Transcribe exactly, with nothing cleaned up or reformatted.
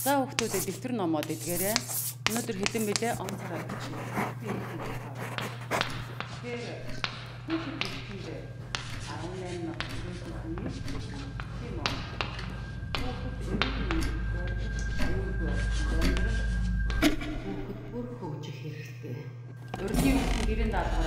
За хүүхдүүдэд дэвтэр номоод эдгээрээ. Өнөөдөр хэдэн бэлээ онцгой. Тэгэхээр хүүхэд дэвтэр арван найман хүүхдүүд тийм үү? Хүүхэд хүүхэд бүр хөгжих хэрэгтэй. Урдын хүүхдийн гэрэн даалгавар